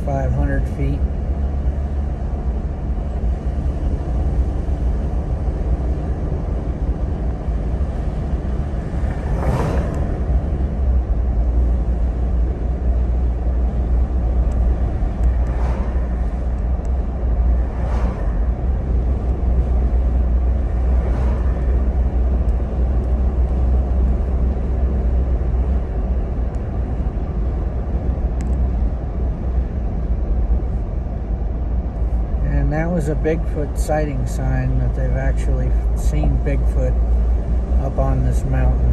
500 feet. That was a Bigfoot sighting sign that they've actually seen Bigfoot up on this mountain.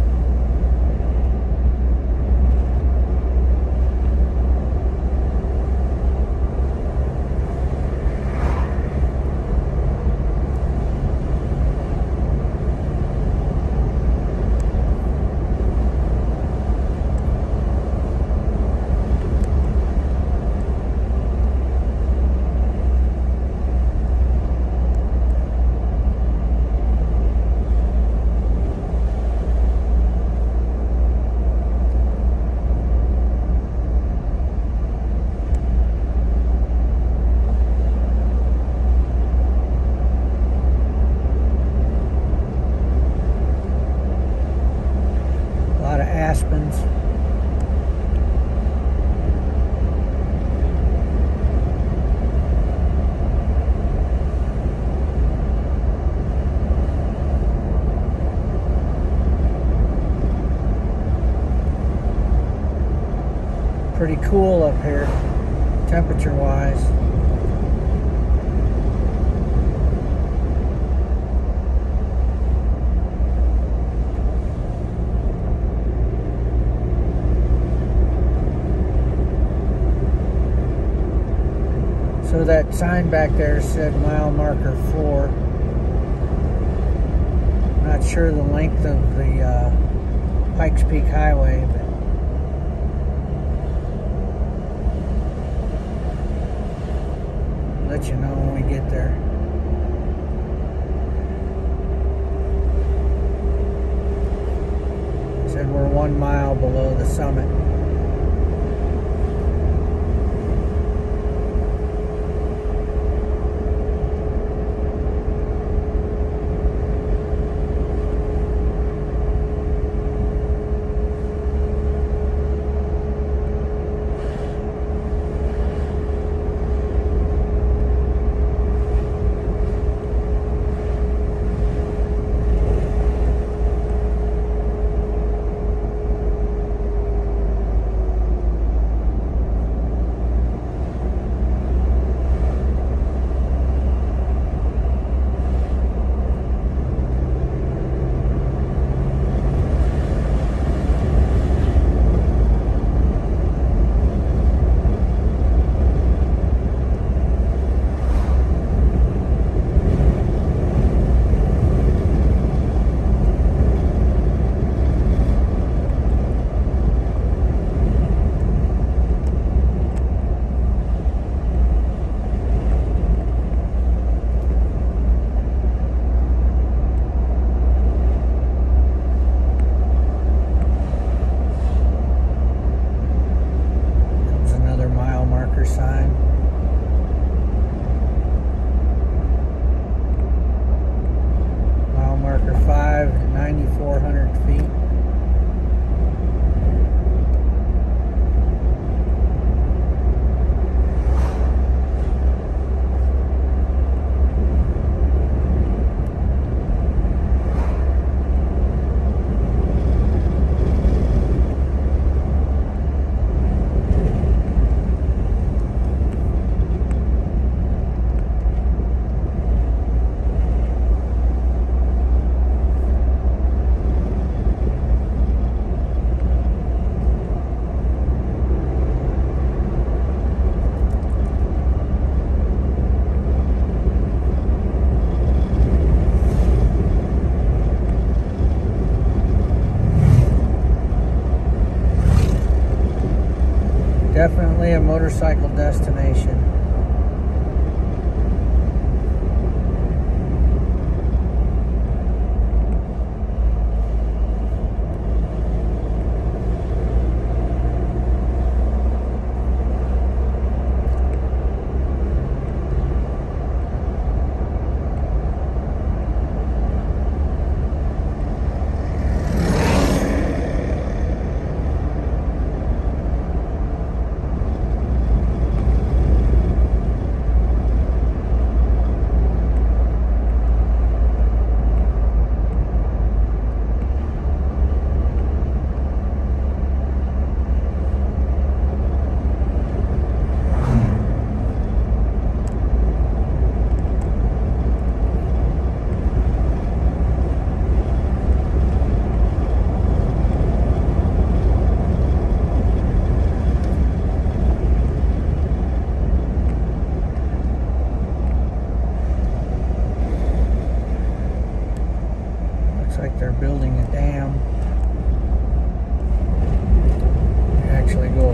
Aspens. Pretty cool up here, temperature wise. So that sign back there said mile marker 4. Not sure the length of the Pikes Peak Highway, but I'll let you know when we get there. Said we're 1 mile below the summit. Sign. Mile marker 5 at 9,400 feet. Definitely a motorcycle destination.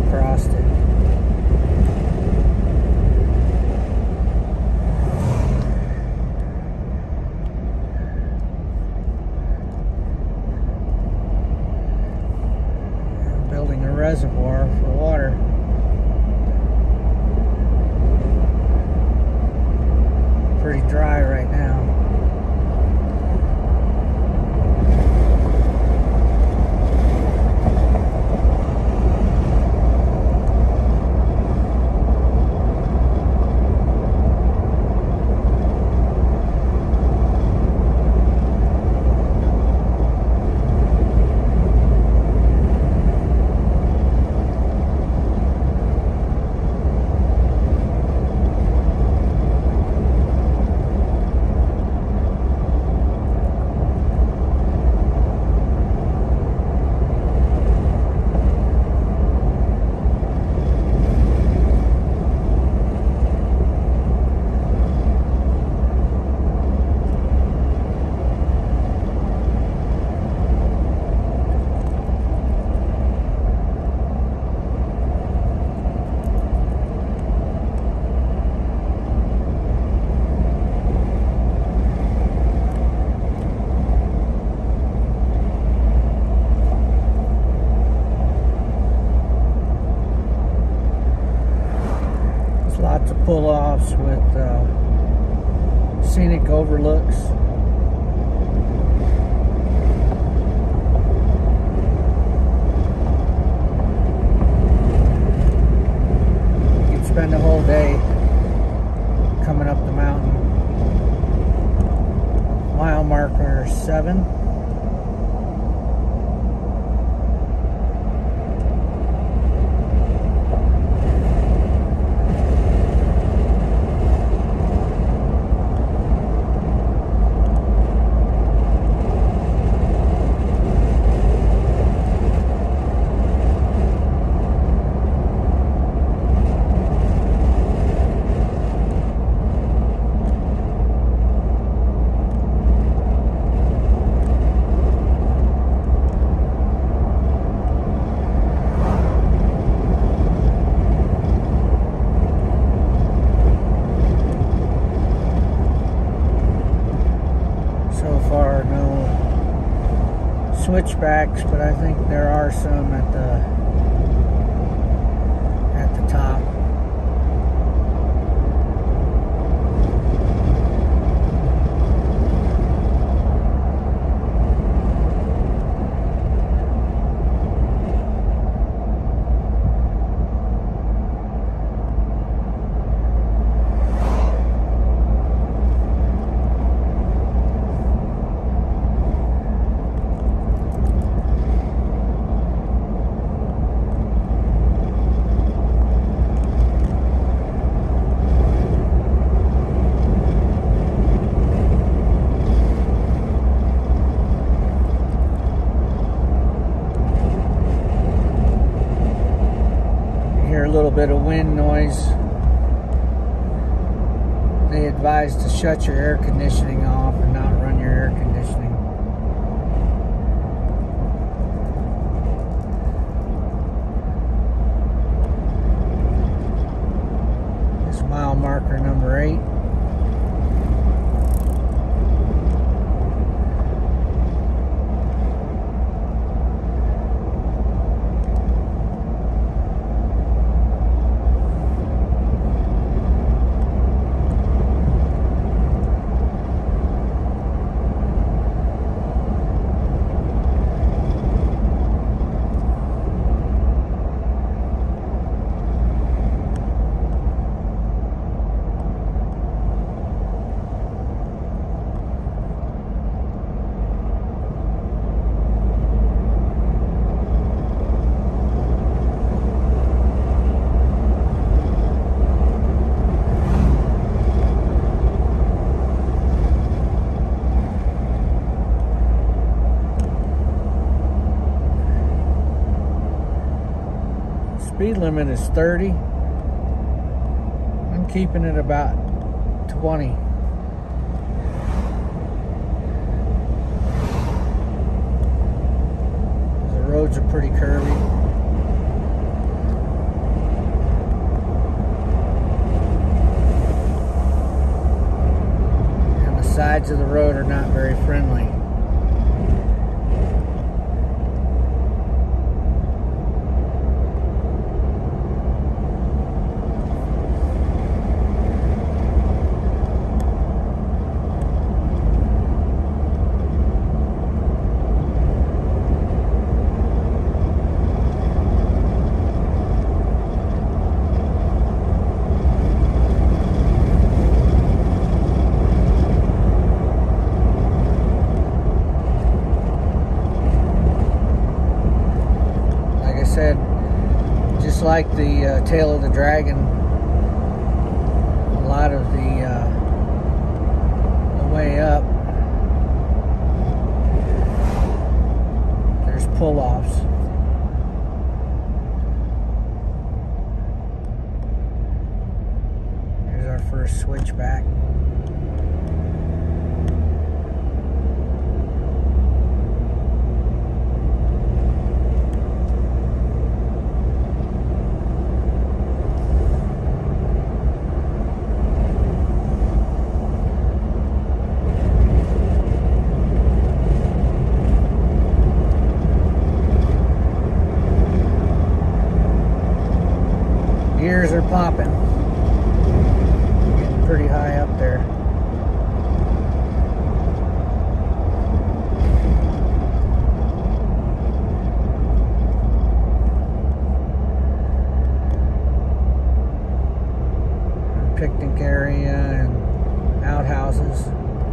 crossed it. Building a reservoir for water. Pretty dry right now. Lots of pull-offs with scenic overlooks. You can spend the whole day coming up the mountain. Mile marker 7. Switchbacks, but I think there are some at the top. A little bit of wind noise. They advise to shut your air conditioning off and not run your air conditioning. This is mile marker number 8. Speed limit is 30. I'm keeping it about 20. The roads are pretty curvy. sides of the road are not very friendly. Just like the Tail of the Dragon, a lot of the way up, there's pull-offs. Here's our first switchback. Gears are popping. Getting pretty high up there. Picnic area and outhouses.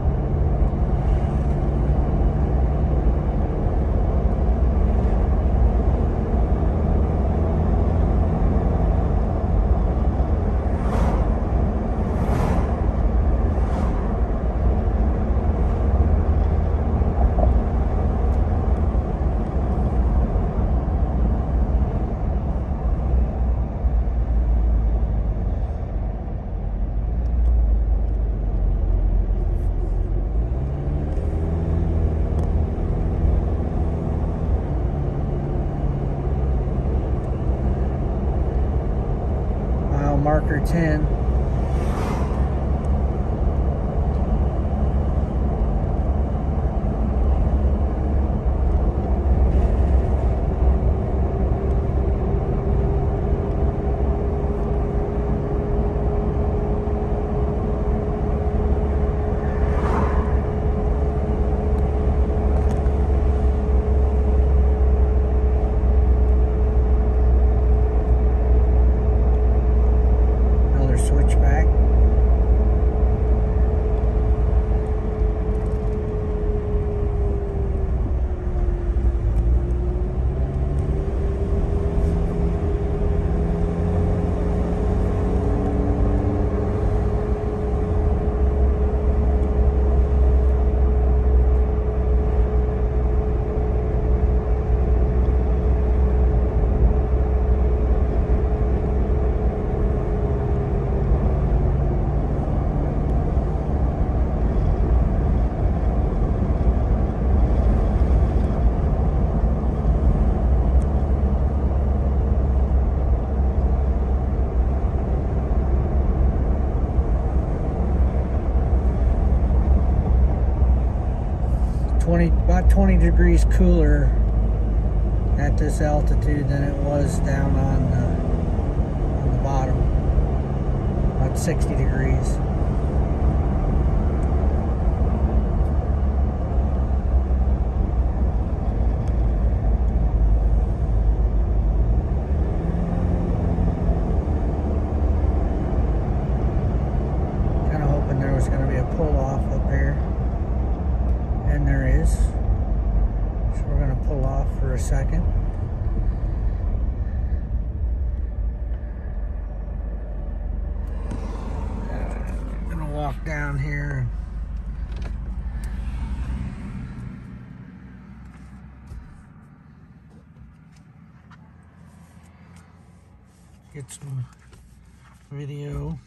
Marker 10. Switchback. About 20 degrees cooler at this altitude than it was down on the bottom. About 60 degrees. Kind of hoping there was going to be a pull-off up here. And there is. So we're going to pull off for a second. I'm going to walk down here. Get some video.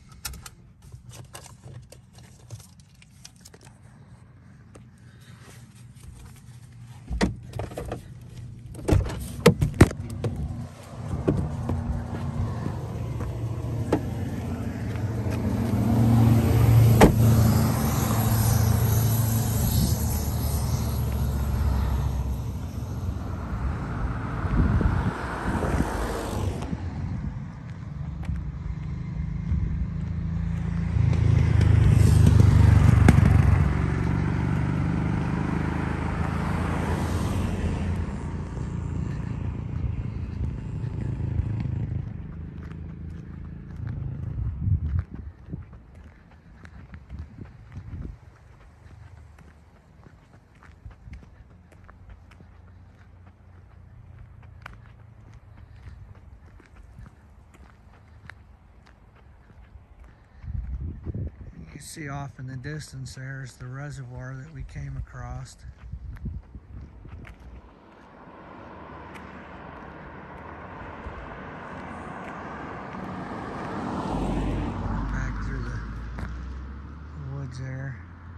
can see off in the distance there's the reservoir that we came across. Back through the woods there.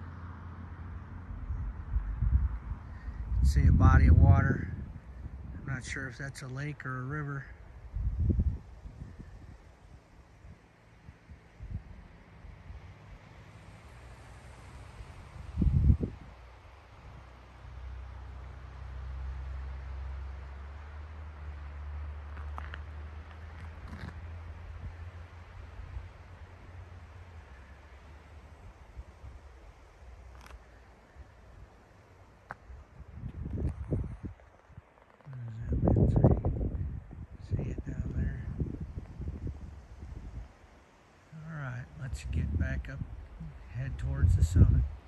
You can see a body of water. I'm not sure if that's a lake or a river. See it down there. All right, let's get back up, head towards the summit.